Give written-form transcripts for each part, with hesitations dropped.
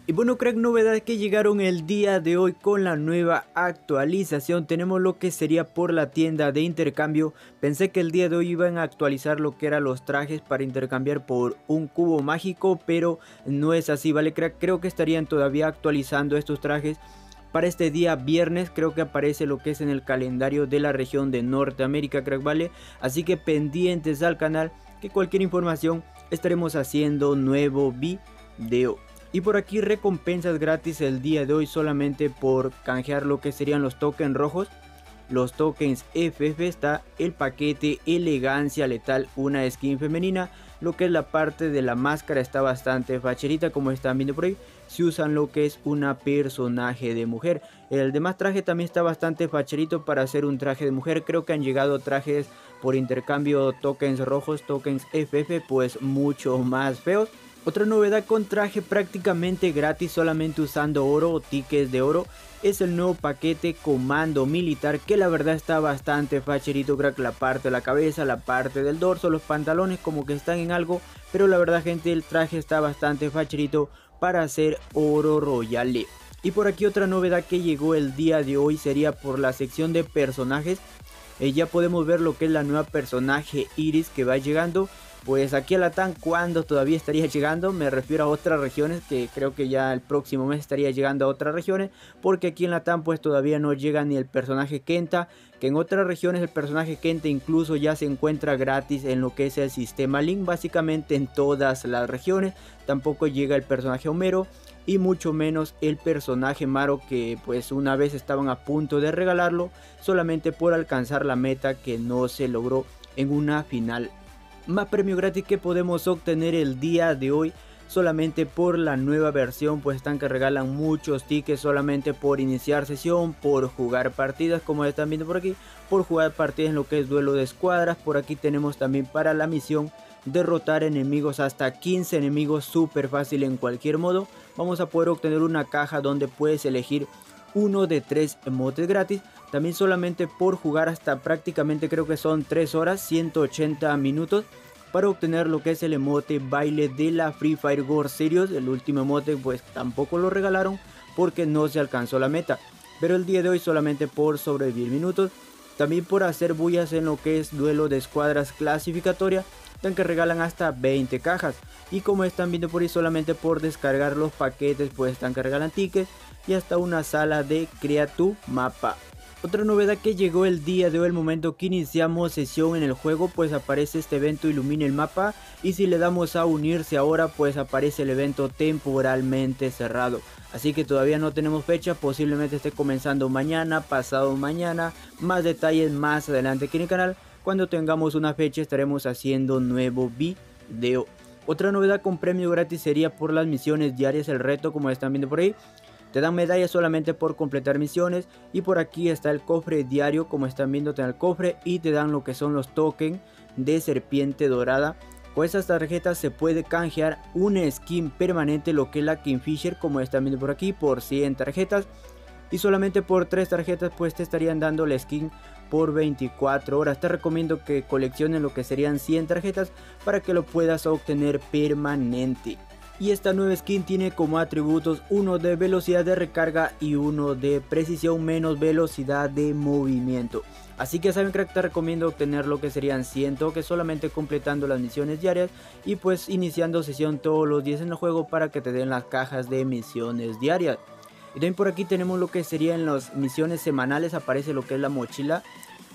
Y bueno, crack, novedades que llegaron el día de hoy con la nueva actualización. Tenemos lo que sería por la tienda de intercambio. Pensé que el día de hoy iban a actualizar lo que eran los trajes para intercambiar por un cubo mágico, pero no es así, ¿vale, crack? Creo que estarían todavía actualizando estos trajes para este día viernes. Creo que aparece lo que es en el calendario de la región de Norteamérica, crack, ¿vale? Así que pendientes al canal, que cualquier información estaremos haciendo nuevo video. Y por aquí recompensas gratis el día de hoy solamente por canjear lo que serían los tokens rojos. Los tokens FF, está el paquete elegancia letal, una skin femenina. Lo que es la parte de la máscara está bastante facherita, como están viendo por ahí. Si usan lo que es una personaje de mujer. El demás traje también está bastante facherito para hacer un traje de mujer. Creo que han llegado trajes por intercambio tokens rojos, tokens FF, pues mucho más feos. Otra novedad con traje prácticamente gratis solamente usando oro o tickets de oro es el nuevo paquete comando militar, que la verdad está bastante facherito, crack. La parte de la cabeza, la parte del dorso, los pantalones como que están en algo, pero la verdad, gente, el traje está bastante facherito para hacer oro royale. Y por aquí otra novedad que llegó el día de hoy sería por la sección de personajes. Ya podemos ver lo que es la nueva personaje Iris que va llegando. Pues aquí a Latam, cuando todavía estaría llegando, me refiero a otras regiones, que creo que ya el próximo mes estaría llegando a otras regiones, porque aquí en Latam pues todavía no llega ni el personaje Kenta, que en otras regiones el personaje Kenta incluso ya se encuentra gratis en lo que es el sistema Link, básicamente en todas las regiones. Tampoco llega el personaje Homero y mucho menos el personaje Maro, que pues una vez estaban a punto de regalarlo solamente por alcanzar la meta que no se logró en una final. Más premio gratis que podemos obtener el día de hoy solamente por la nueva versión, pues están que regalan muchos tickets solamente por iniciar sesión, por jugar partidas, como están viendo por aquí, por jugar partidas en lo que es duelo de escuadras. Por aquí tenemos también para la misión derrotar enemigos, hasta 15 enemigos, súper fácil en cualquier modo. Vamos a poder obtener una caja donde puedes elegir uno de 3 emotes gratis. También solamente por jugar hasta prácticamente creo que son 3 horas, 180 minutos, para obtener lo que es el emote baile de la Free Fire World Series. El último emote pues tampoco lo regalaron porque no se alcanzó la meta, pero el día de hoy solamente por sobrevivir minutos. También por hacer bullas en lo que es duelo de escuadras clasificatoria, tan que regalan hasta 20 cajas. Y como están viendo por ahí, solamente por descargar los paquetes pues están que regalan tickets y hasta una sala de crea tu mapa. Otra novedad que llegó el día de hoy, el momento que iniciamos sesión en el juego, pues aparece este evento ilumina el mapa, y si le damos a unirse ahora pues aparece el evento temporalmente cerrado. Así que todavía no tenemos fecha, posiblemente esté comenzando mañana, pasado mañana. Más detalles más adelante aquí en el canal. Cuando tengamos una fecha estaremos haciendo nuevo video. Otra novedad con premio gratis sería por las misiones diarias, el reto, como están viendo por ahí. Te dan medallas solamente por completar misiones. Y por aquí está el cofre diario, como están viendo, te dan el cofre y te dan lo que son los tokens de serpiente dorada. Con estas tarjetas se puede canjear una skin permanente, lo que es la Kingfisher, como están viendo por aquí, por 100 tarjetas. Y solamente por 3 tarjetas pues te estarían dando la skin por 24 horas. Te recomiendo que colecciones lo que serían 100 tarjetas para que lo puedas obtener permanente. Y esta nueva skin tiene como atributos uno de velocidad de recarga y uno de precisión menos velocidad de movimiento. Así que saben, crack, te recomiendo obtener lo que serían 100 toques solamente completando las misiones diarias y pues iniciando sesión todos los días en el juego para que te den las cajas de misiones diarias. Y también por aquí tenemos lo que serían las misiones semanales. Aparece lo que es la mochila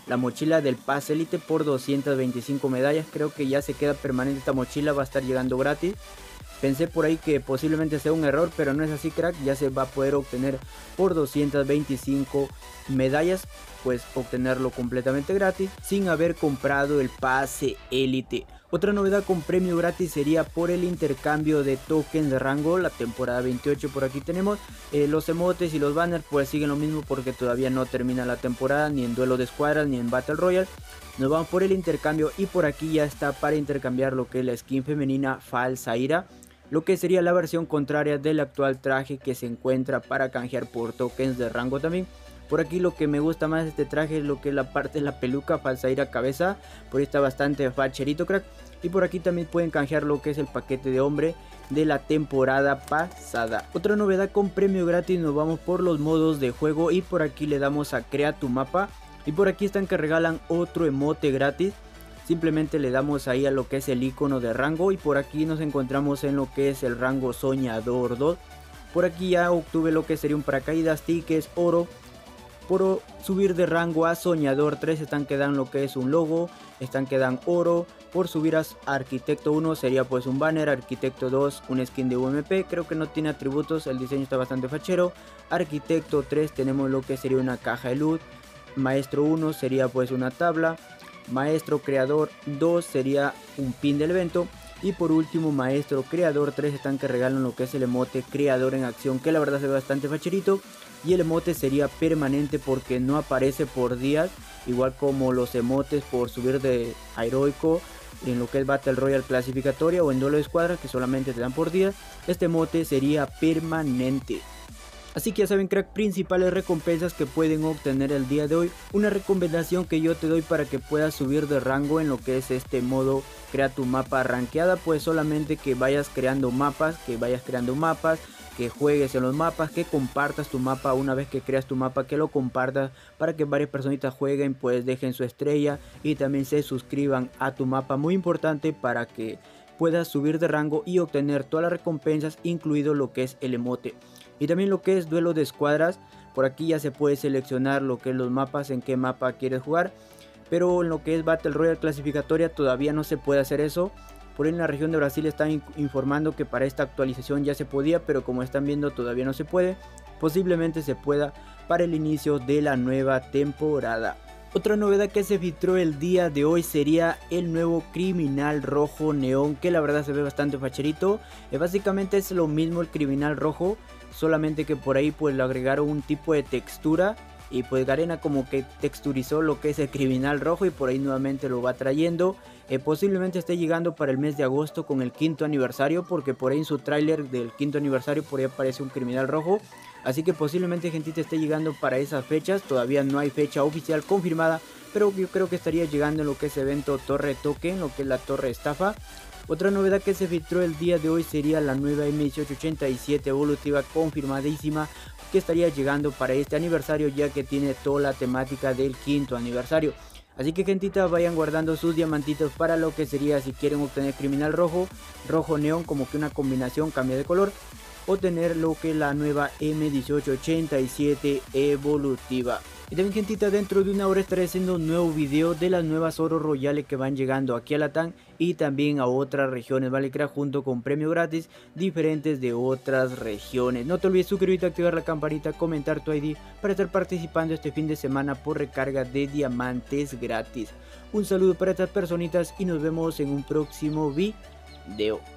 del Paz Elite por 225 medallas. Creo que ya se queda permanente esta mochila, va a estar llegando gratis. Pensé por ahí que posiblemente sea un error, pero no es así, crack. Ya se va a poder obtener por 225 medallas, pues obtenerlo completamente gratis sin haber comprado el pase élite. Otra novedad con premio gratis sería por el intercambio de tokens de rango, la temporada 28. Por aquí tenemos los emotes y los banners, pues siguen lo mismo porque todavía no termina la temporada, ni en duelo de escuadras ni en Battle Royale. Nos vamos por el intercambio y por aquí ya está para intercambiar lo que es la skin femenina Falsaira, lo que sería la versión contraria del actual traje que se encuentra para canjear por tokens de rango también. Por aquí lo que me gusta más de este traje es lo que es la parte de la peluca Falsaira cabeza, por ahí está bastante facherito, crack. Y por aquí también pueden canjear lo que es el paquete de hombre de la temporada pasada. Otra novedad con premio gratis, nos vamos por los modos de juego y por aquí le damos a crea tu mapa. Y por aquí están que regalan otro emote gratis. Simplemente le damos ahí a lo que es el icono de rango y por aquí nos encontramos en lo que es el rango soñador 2. Por aquí ya obtuve lo que sería un paracaídas, tickets, oro. Por subir de rango a soñador 3 están que dan lo que es un logo, están que dan oro. Por subir a arquitecto 1 sería pues un banner, arquitecto 2 un skin de UMP, creo que no tiene atributos, el diseño está bastante fachero. Arquitecto 3 tenemos lo que sería una caja de loot, maestro 1 sería pues una tabla, maestro creador 2 sería un pin del evento. Y por último maestro creador 3 están que regalan lo que es el emote creador en acción, que la verdad se ve bastante facherito. Y el emote sería permanente porque no aparece por días, igual como los emotes por subir de heroico en lo que es Battle Royale clasificatoria o en duelo de escuadra, que solamente te dan por días. Este emote sería permanente. Así que ya saben, crack, principales recompensas que pueden obtener el día de hoy. Una recomendación que yo te doy para que puedas subir de rango en lo que es este modo crea tu mapa rankeada, pues solamente que vayas creando mapas, que juegues en los mapas, que compartas tu mapa una vez que creas tu mapa, que lo compartas para que varias personitas jueguen, pues dejen su estrella y también se suscriban a tu mapa, muy importante para que puedas subir de rango y obtener todas las recompensas, incluido lo que es el emote. Y también lo que es duelo de escuadras, por aquí ya se puede seleccionar lo que es los mapas, en qué mapa quieres jugar. Pero en lo que es Battle Royale clasificatoria todavía no se puede hacer eso. Por ahí en la región de Brasil están informando que para esta actualización ya se podía, pero como están viendo todavía no se puede. Posiblemente se pueda para el inicio de la nueva temporada. Otra novedad que se filtró el día de hoy sería el nuevo criminal rojo neón, que la verdad se ve bastante facherito. Básicamente es lo mismo el criminal rojo, solamente que por ahí pues le agregaron un tipo de textura. Y pues Garena como que texturizó lo que es el criminal rojo y por ahí nuevamente lo va trayendo. Posiblemente esté llegando para el mes de agosto con el 5º aniversario, porque por ahí en su tráiler del 5º aniversario por ahí aparece un criminal rojo. Así que posiblemente gentita esté llegando para esas fechas, todavía no hay fecha oficial confirmada, pero yo creo que estaría llegando en lo que es evento Torre Token, lo que es la Torre Estafa. Otra novedad que se filtró el día de hoy sería la nueva M1887 evolutiva confirmadísima, que estaría llegando para este aniversario, ya que tiene toda la temática del 5º aniversario. Así que gentita, vayan guardando sus diamantitos para lo que sería si quieren obtener criminal rojo, rojo neón, como que una combinación, cambia de color, o tener lo que es la nueva M1887 evolutiva. Y también gentita, dentro de una hora estaré haciendo un nuevo video de las nuevas oros royales que van llegando aquí a Latam y también a otras regiones, vale, crack, junto con premios gratis diferentes de otras regiones. No te olvides suscribirte, activar la campanita, comentar tu ID para estar participando este fin de semana por recarga de diamantes gratis. Un saludo para estas personitas y nos vemos en un próximo video.